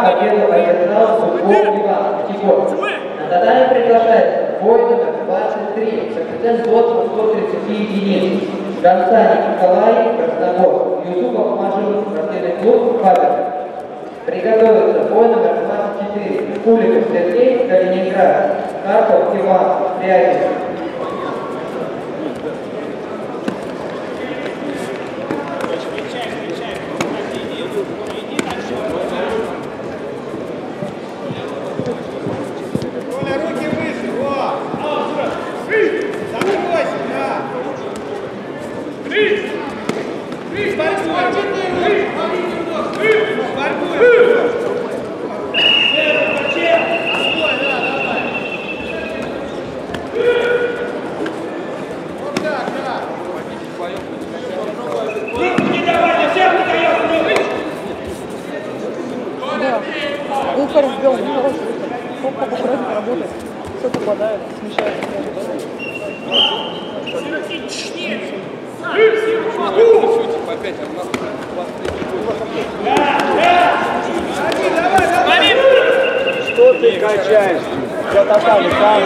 победу одержал Зубков Иван Тигор. На татами приглашается бой номер 23, коэффициент до 130 единиц. Гонцаник Николай, Красногорск, Юсупов Машин, спортивный клуб «Фабер». Приготовиться бой номер 24, Куликов Сергей, Калининград, Карпов Иван, Фрязин. Что ты качаешься? Все такая, там.